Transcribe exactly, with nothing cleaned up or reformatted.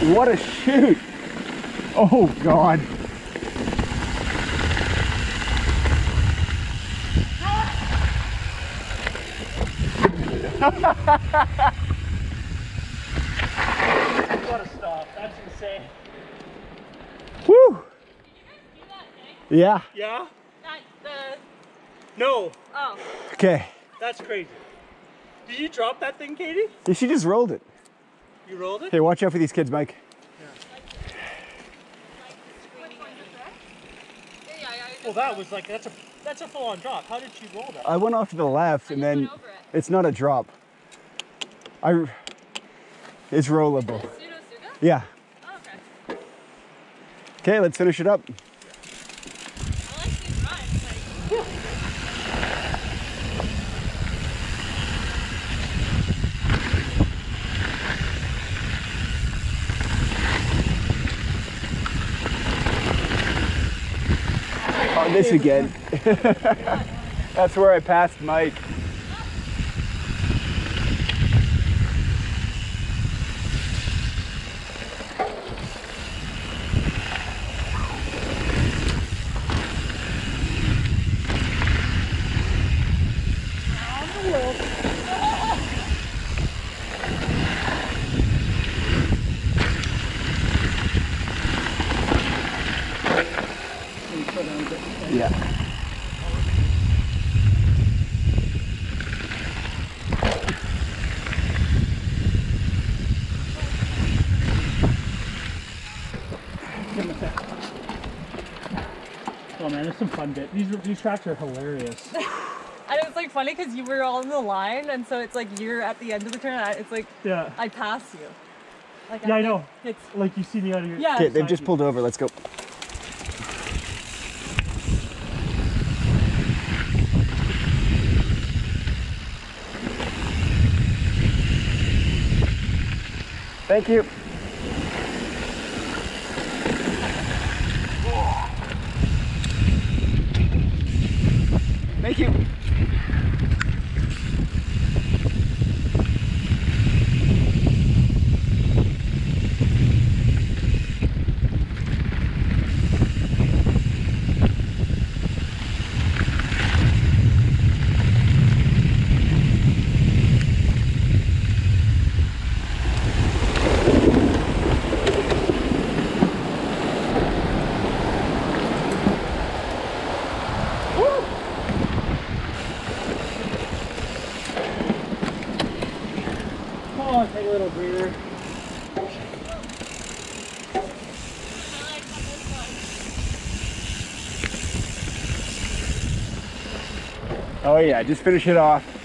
What a shoot! Oh God! Gotta stop. That's insane. Woo! Yeah. Yeah? Not the... No. Oh. Okay. That's crazy. Did you drop that thing, Katie? Yeah, she just rolled it. You rolled it? Hey, watch out for these kids, Mike. Well, that was like, that's a that's a full-on drop. How did she roll that? I went off to the left, and then went over it. it's not a drop. I. It's rollable. Pseudo-Tsuga? Yeah. Oh, okay. Okay, let's finish it up. I like these runs. Like, Oh, this again. That's where I passed Mike. Yeah. Oh man, there's some fun bit. These these tracks are hilarious. and it's like funny because you were on the line, and so it's like you're at the end of the turn. And I, it's like Yeah. I pass you. Like Yeah, I think know. It's Like you see me out of your. Yeah. Okay, they've just pulled over. Let's go. Thank you. Thank you. Oh, take a little breather. Oh yeah, just finish it off.